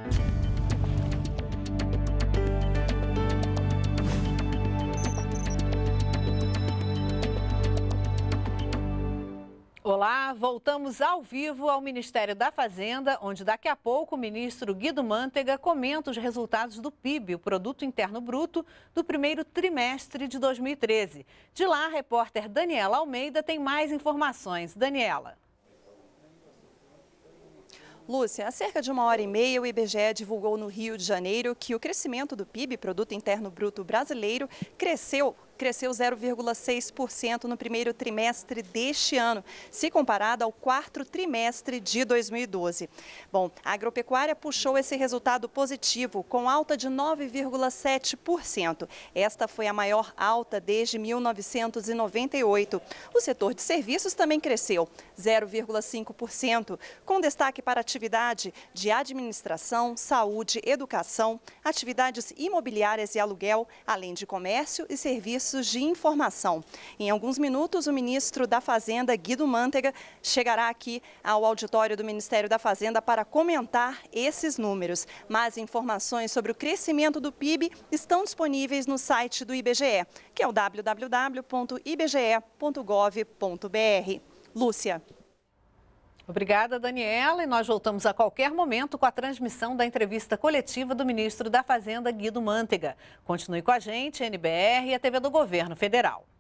Olá, voltamos ao vivo ao Ministério da Fazenda, onde daqui a pouco o ministro Guido Mantega comenta os resultados do PIB, o Produto Interno Bruto, do primeiro trimestre de 2013. De lá, a repórter Daniela Almeida tem mais informações. Daniela. Lúcia, há cerca de 1h30, o IBGE divulgou no Rio de Janeiro que o crescimento do PIB, Produto Interno Bruto Brasileiro, cresceu 0,6% no primeiro trimestre deste ano, se comparado ao quarto trimestre de 2012. Bom, a agropecuária puxou esse resultado positivo, com alta de 9,7%. Esta foi a maior alta desde 1998. O setor de serviços também cresceu 0,5%, com destaque para atividade de administração, saúde, educação, atividades imobiliárias e aluguel, além de comércio e serviços de informação. Em alguns minutos, o ministro da Fazenda, Guido Mantega, chegará aqui ao auditório do Ministério da Fazenda para comentar esses números. Mais informações sobre o crescimento do PIB estão disponíveis no site do IBGE, que é o www.ibge.gov.br. Lúcia. Obrigada, Daniela. E nós voltamos a qualquer momento com a transmissão da entrevista coletiva do ministro da Fazenda, Guido Mantega. Continue com a gente, NBR e a TV do Governo Federal.